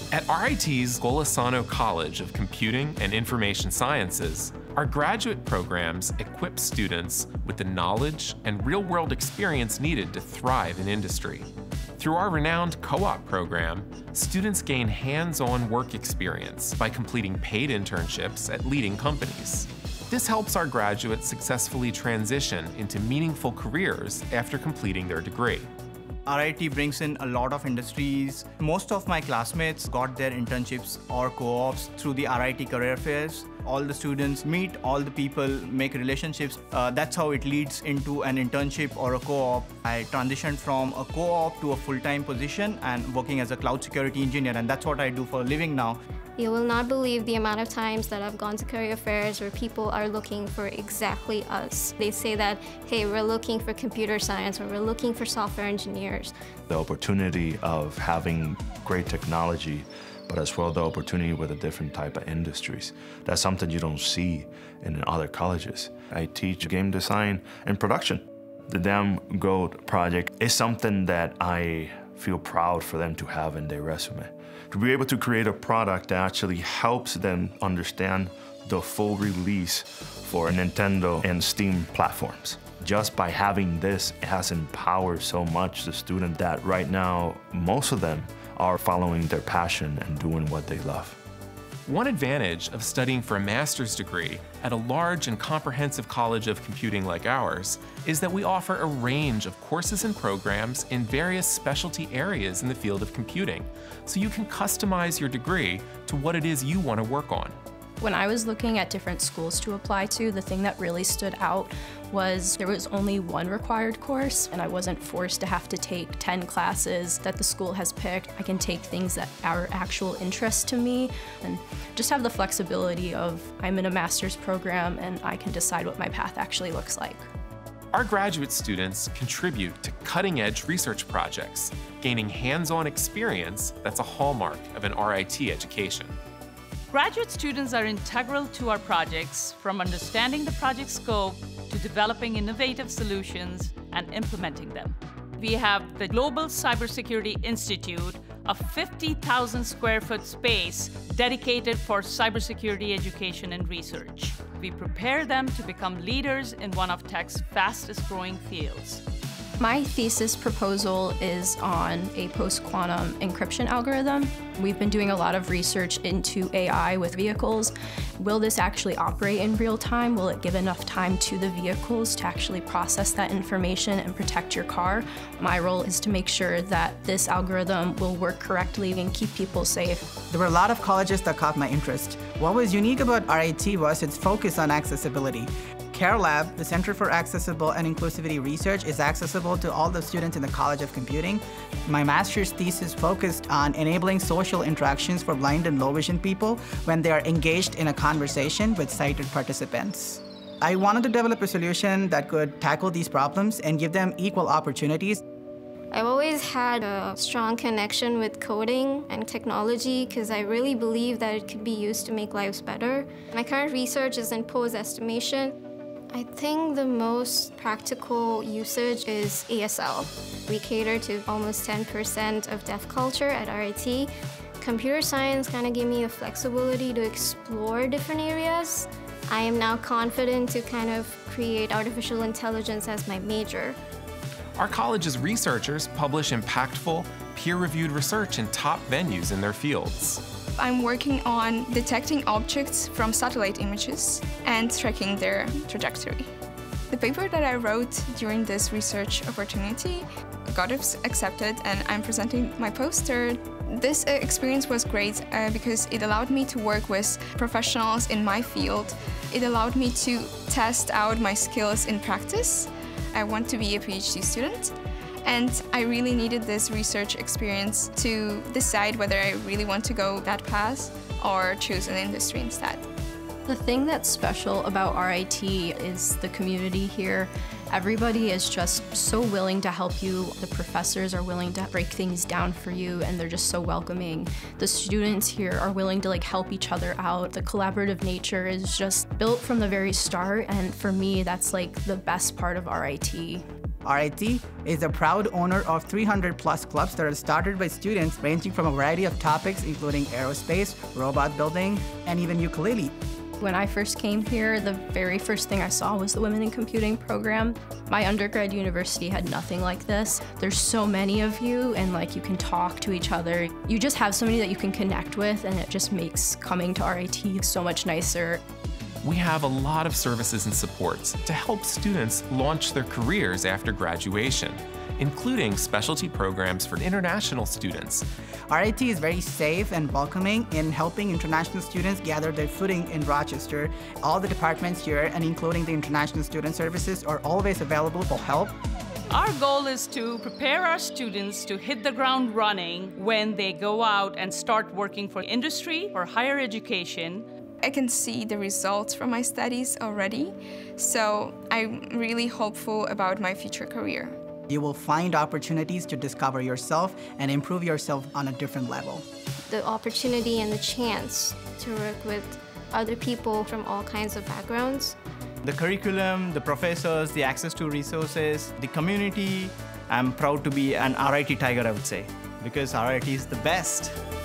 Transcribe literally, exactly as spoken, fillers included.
At R I T's Golisano College of Computing and Information Sciences, our graduate programs equip students with the knowledge and real-world experience needed to thrive in industry. Through our renowned co-op program, students gain hands-on work experience by completing paid internships at leading companies. This helps our graduates successfully transition into meaningful careers after completing their degree. R I T brings in a lot of industries. Most of my classmates got their internships or co-ops through the R I T career fairs. All the students meet all the people, make relationships. Uh, that's how it leads into an internship or a co-op. I transitioned from a co-op to a full-time position and working as a cloud security engineer, and that's what I do for a living now. You will not believe the amount of times that I've gone to career fairs where people are looking for exactly us. They say that, hey, we're looking for computer science or we're looking for software engineers. The opportunity of having great technology, but as well the opportunity with a different type of industries. That's something you don't see in other colleges. I teach game design and production. The Damn Gold project is something that I feel proud for them to have in their resume. To be able to create a product that actually helps them understand the full release for Nintendo and Steam platforms. Just by having this, it has empowered so much the student that right now, most of them are following their passion and doing what they love. One advantage of studying for a master's degree at a large and comprehensive college of computing like ours is that we offer a range of courses and programs in various specialty areas in the field of computing, so you can customize your degree to what it is you want to work on. When I was looking at different schools to apply to, the thing that really stood out was there was only one required course, and I wasn't forced to have to take ten classes that the school has picked. I can take things that are actual interest to me and just have the flexibility of I'm in a master's program and I can decide what my path actually looks like. Our graduate students contribute to cutting-edge research projects, gaining hands-on experience that's a hallmark of an R I T education. Graduate students are integral to our projects, from understanding the project scope to developing innovative solutions and implementing them. We have the Global Cybersecurity Institute, a fifty thousand square foot space dedicated for cybersecurity education and research. We prepare them to become leaders in one of tech's fastest growing fields. My thesis proposal is on a post-quantum encryption algorithm. We've been doing a lot of research into A I with vehicles. Will this actually operate in real time? Will it give enough time to the vehicles to actually process that information and protect your car? My role is to make sure that this algorithm will work correctly and keep people safe. There were a lot of colleges that caught my interest. What was unique about R I T was its focus on accessibility. CARE Lab, the Center for Accessible and Inclusivity Research, is accessible to all the students in the College of Computing. My master's thesis focused on enabling social interactions for blind and low vision people when they are engaged in a conversation with sighted participants. I wanted to develop a solution that could tackle these problems and give them equal opportunities. I've always had a strong connection with coding and technology because I really believe that it could be used to make lives better. My current research is in pose estimation. I think the most practical usage is A S L. We cater to almost ten percent of deaf culture at R I T. Computer science kind of gave me the flexibility to explore different areas. I am now confident to kind of create artificial intelligence as my major. Our college's researchers publish impactful, peer-reviewed research in top venues in their fields. I'm working on detecting objects from satellite images and tracking their trajectory. The paper that I wrote during this research opportunity got accepted, and I'm presenting my poster. This experience was great uh, because it allowed me to work with professionals in my field. It allowed me to test out my skills in practice. I want to be a PhD student, and I really needed this research experience to decide whether I really want to go that path or choose an industry instead. The thing that's special about R I T is the community here. Everybody is just so willing to help you. The professors are willing to break things down for you, and they're just so welcoming. The students here are willing to like help each other out. The collaborative nature is just built from the very start, and for me, that's like the best part of R I T. R I T is a proud owner of three hundred plus clubs that are started by students ranging from a variety of topics, including aerospace, robot building, and even ukulele. When I first came here, the very first thing I saw was the Women in Computing program. My undergrad university had nothing like this. There's so many of you, and like you can talk to each other. You just have somebody that you can connect with, and it just makes coming to R I T so much nicer. We have a lot of services and supports to help students launch their careers after graduation, including specialty programs for international students. R I T is very safe and welcoming in helping international students gather their footing in Rochester. All the departments here, and including the International Student Services, are always available for help. Our goal is to prepare our students to hit the ground running when they go out and start working for industry or higher education. I can see the results from my studies already, so I'm really hopeful about my future career. You will find opportunities to discover yourself and improve yourself on a different level. The opportunity and the chance to work with other people from all kinds of backgrounds. The curriculum, the professors, the access to resources, the community. I'm proud to be an R I T Tiger, I would say, because R I T is the best.